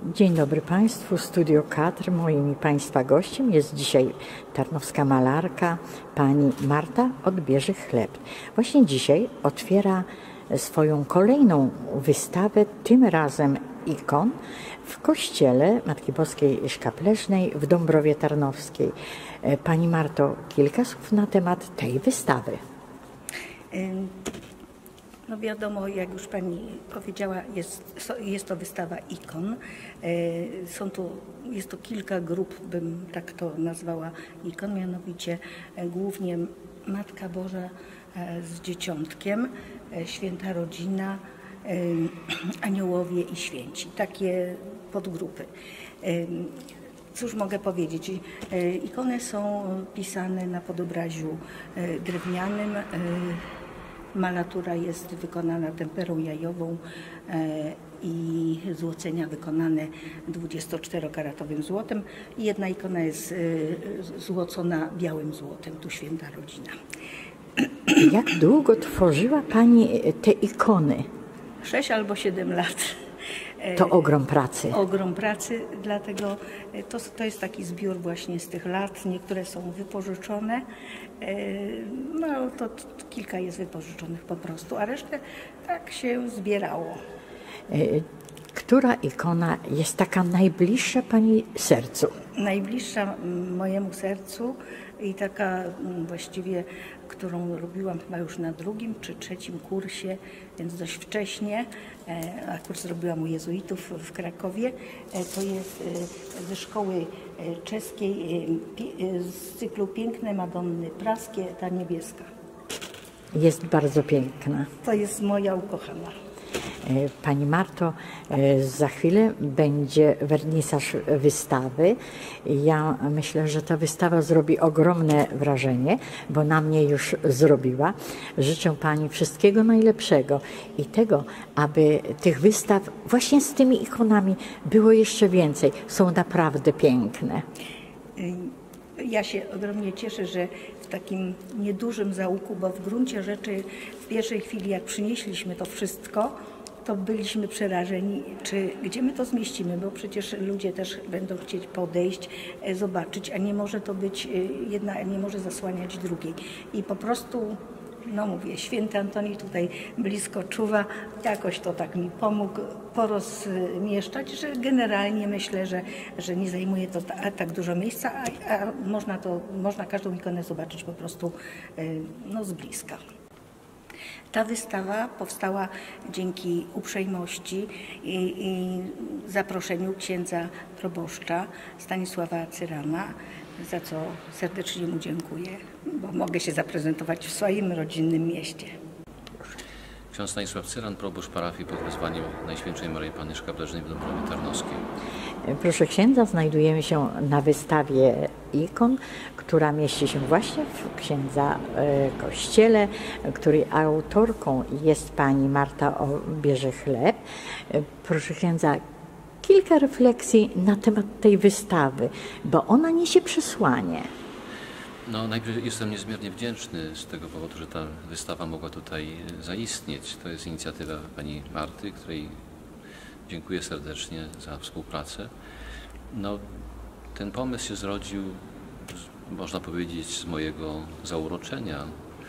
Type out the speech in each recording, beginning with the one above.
Dzień dobry Państwu, Studio Kadr. Moim i Państwa gościem jest dzisiaj tarnowska malarka pani Marta Odbieży-Chleb. Właśnie dzisiaj otwiera swoją kolejną wystawę, tym razem ikon, w kościele Matki Boskiej Szkapleżnej w Dąbrowie Tarnowskiej. Pani Marto, kilka słów na temat tej wystawy. No wiadomo, jak już Pani powiedziała, jest to wystawa ikon. Jest to kilka grup, bym tak to nazwała, ikon, mianowicie głównie Matka Boża z Dzieciątkiem, Święta Rodzina, Aniołowie i Święci. Takie podgrupy. Cóż mogę powiedzieć? Ikony są pisane na podobraziu drewnianym. Malatura jest wykonana temperą jajową i złocenia wykonane 24-karatowym złotem. Jedna ikona jest złocona białym złotem, tu Święta Rodzina. Jak długo tworzyła Pani te ikony? 6 albo 7 lat. To ogrom pracy. Ogrom pracy, dlatego to jest taki zbiór właśnie z tych lat. Niektóre są wypożyczone, no to kilka jest wypożyczonych po prostu, a resztę tak się zbierało. Która ikona jest taka najbliższa Pani sercu? Najbliższa mojemu sercu i taka właściwie, którą robiłam chyba już na 2. czy 3. kursie, więc dość wcześnie, a kurs robiłam u jezuitów w Krakowie, to jest ze szkoły czeskiej z cyklu Piękne Madonny Praskie, ta niebieska. Jest bardzo piękna. To jest moja ukochana. Pani Marto, za chwilę będzie wernisaż wystawy. Ja myślę, że ta wystawa zrobi ogromne wrażenie, bo na mnie już zrobiła. Życzę Pani wszystkiego najlepszego i tego, aby tych wystaw właśnie z tymi ikonami było jeszcze więcej. Są naprawdę piękne. Ja się ogromnie cieszę, że w takim niedużym załuku, bo w gruncie rzeczy w pierwszej chwili, jak przynieśliśmy to wszystko, to byliśmy przerażeni, gdzie my to zmieścimy, bo przecież ludzie też będą chcieć podejść, zobaczyć, a nie może to być jedna, nie może zasłaniać drugiej. I po prostu, no mówię, święty Antoni tutaj blisko czuwa, jakoś to tak mi pomógł porozmieszczać, że generalnie myślę, że nie zajmuje to tak dużo miejsca, a można każdą ikonę zobaczyć po prostu no, z bliska. Ta wystawa powstała dzięki uprzejmości i zaproszeniu księdza proboszcza Stanisława Cyrana, za co serdecznie mu dziękuję, bo mogę się zaprezentować w swoim rodzinnym mieście. Ksiądz Stanisław Cyran, proboszcz parafii pod wezwaniem Najświętszej Maryi Panny Szkapleżnej w Dąbrowie Tarnowskiej. Proszę księdza, znajdujemy się na wystawie ikon, która mieści się właśnie w księdza kościele, której autorką jest pani Marta Odbieży-Chleb. Proszę księdza, kilka refleksji na temat tej wystawy, bo ona niesie przesłanie. No, najpierw jestem niezmiernie wdzięczny z tego powodu, że ta wystawa mogła tutaj zaistnieć. To jest inicjatywa pani Marty, której dziękuję serdecznie za współpracę. No, ten pomysł się zrodził, można powiedzieć, z mojego zauroczenia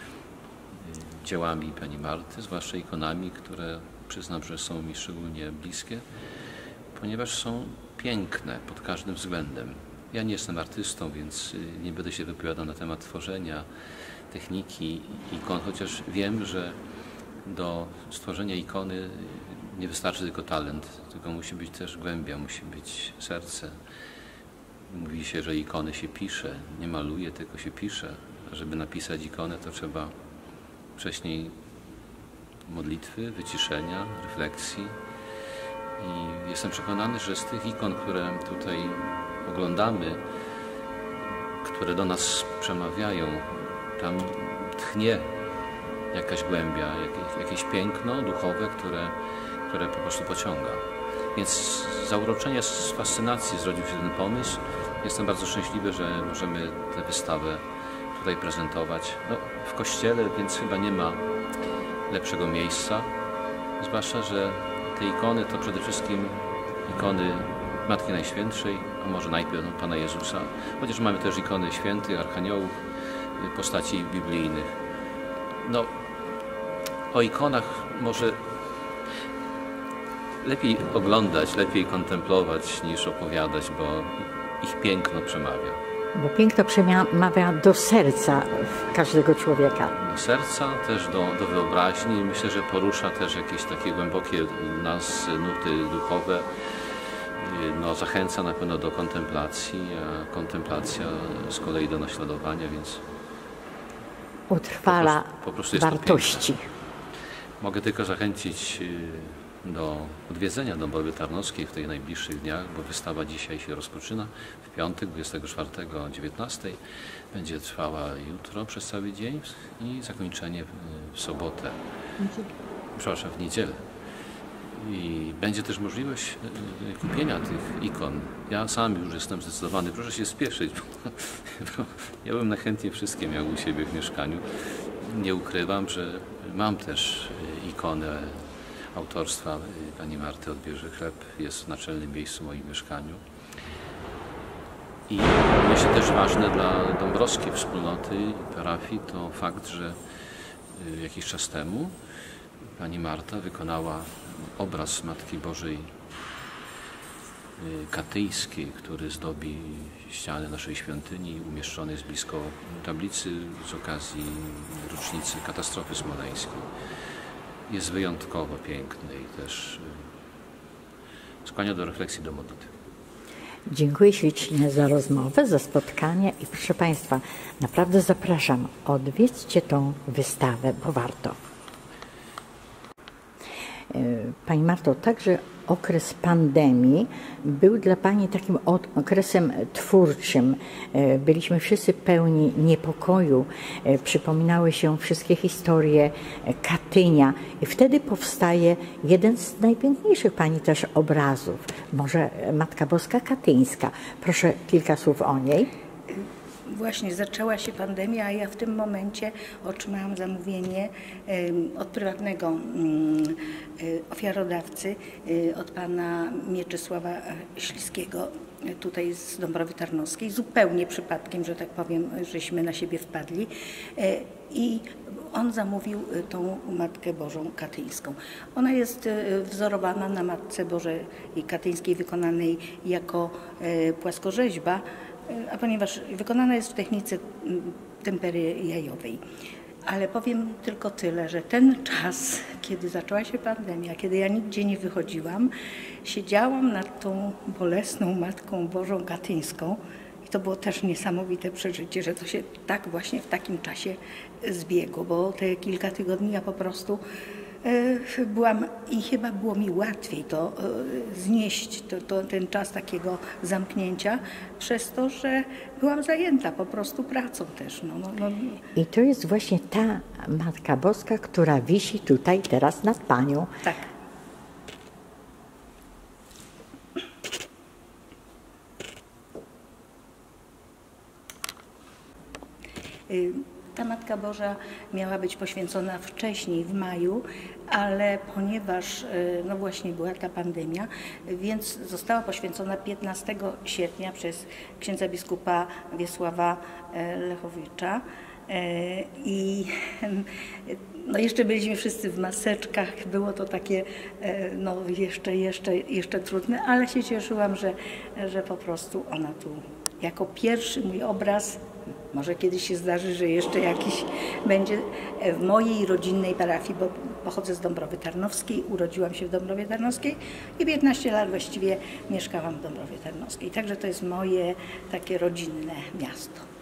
dziełami pani Marty, zwłaszcza ikonami, które przyznam, że są mi szczególnie bliskie, ponieważ są piękne pod każdym względem. Ja nie jestem artystą, więc nie będę się wypowiadał na temat tworzenia, techniki ikon, chociaż wiem, że do stworzenia ikony nie wystarczy tylko talent, tylko musi być też głębia, musi być serce. Mówi się, że ikony się pisze, nie maluje, tylko się pisze. A żeby napisać ikonę, to trzeba wcześniej modlitwy, wyciszenia, refleksji. I jestem przekonany, że z tych ikon, które tutaj oglądamy, które do nas przemawiają, tam tchnie jakaś głębia, jakieś piękno duchowe, które po prostu pociąga. Więc z zauroczenia, z fascynacji zrodził się ten pomysł. Jestem bardzo szczęśliwy, że możemy tę wystawę tutaj prezentować. No, w kościele, więc chyba nie ma lepszego miejsca. Zwłaszcza, że te ikony to przede wszystkim ikony Matki Najświętszej, a może najpierw Pana Jezusa, chociaż mamy też ikony świętych, archaniołów, postaci biblijnych. No, o ikonach może lepiej oglądać, lepiej kontemplować niż opowiadać, bo ich piękno przemawia. Bo piękno przemawia do serca każdego człowieka. Do serca, też do wyobraźni. Myślę, że porusza też jakieś takie głębokie nas nuty duchowe. No, zachęca na pewno do kontemplacji, a kontemplacja z kolei do naśladowania, więc Utrwala po prostu jest wartości. Mogę tylko zachęcić do odwiedzenia Dąbrowy Tarnowskiej w tych najbliższych dniach, bo wystawa dzisiaj się rozpoczyna w piątek, 24 o 19. Będzie trwała jutro przez cały dzień i zakończenie w sobotę. Przepraszam, w niedzielę. I będzie też możliwość kupienia tych ikon. Ja sam już jestem zdecydowany, proszę się spieszyć, bo ja bym najchętniej wszystkie miał u siebie w mieszkaniu. Nie ukrywam, że mam też ikonę autorstwa pani Marty Odbierze Chleb, jest w naczelnym miejscu w moim mieszkaniu. I myślę też ważne dla dąbrowskiej wspólnoty i parafii to fakt, że jakiś czas temu pani Marta wykonała obraz Matki Bożej katyjskiej, który zdobi ściany naszej świątyni, umieszczony jest blisko tablicy z okazji rocznicy katastrofy smoleńskiej. Jest wyjątkowo piękny i też skłania do refleksji, do modlitwy. Dziękuję ślicznie za rozmowę, za spotkanie i proszę Państwa, naprawdę zapraszam, odwiedźcie tą wystawę, bo warto. Pani Marto, także okres pandemii był dla Pani takim okresem twórczym. Byliśmy wszyscy pełni niepokoju, przypominały się wszystkie historie Katynia i wtedy powstaje jeden z najpiękniejszych Pani też obrazów, może Matka Boska Katyńska. Proszę kilka słów o niej. Właśnie zaczęła się pandemia, a ja w tym momencie otrzymałam zamówienie od prywatnego ofiarodawcy, od pana Mieczysława Śliskiego, tutaj z Dąbrowy Tarnowskiej. Zupełnie przypadkiem, że tak powiem, żeśmy na siebie wpadli. I on zamówił tą Matkę Bożą Katyńską. Ona jest wzorowana na Matce Bożej Katyńskiej, wykonanej jako płaskorzeźba, a ponieważ wykonana jest w technice tempery jajowej. Ale powiem tylko tyle, że ten czas, kiedy zaczęła się pandemia, kiedy ja nigdzie nie wychodziłam, siedziałam nad tą bolesną Matką Bożą Katyńską i to było też niesamowite przeżycie, że to się tak właśnie w takim czasie zbiegło, bo te kilka tygodni ja po prostu byłam i chyba było mi łatwiej to znieść, ten czas takiego zamknięcia, przez to, że byłam zajęta po prostu pracą też. I to jest właśnie ta Matka Boska, która wisi tutaj teraz nad Panią. Tak. Ta Matka Boża miała być poświęcona wcześniej, w maju, ale ponieważ no właśnie była ta pandemia, więc została poświęcona 15 sierpnia przez księdza biskupa Wiesława Lechowicza. I no jeszcze byliśmy wszyscy w maseczkach, było to takie no jeszcze trudne, ale się cieszyłam, że po prostu ona tu jako pierwszy mój obraz, może kiedyś się zdarzy, że jeszcze jakiś będzie w mojej rodzinnej parafii, bo pochodzę z Dąbrowy Tarnowskiej, urodziłam się w Dąbrowie Tarnowskiej i 15 lat właściwie mieszkałam w Dąbrowie Tarnowskiej. Także to jest moje takie rodzinne miasto.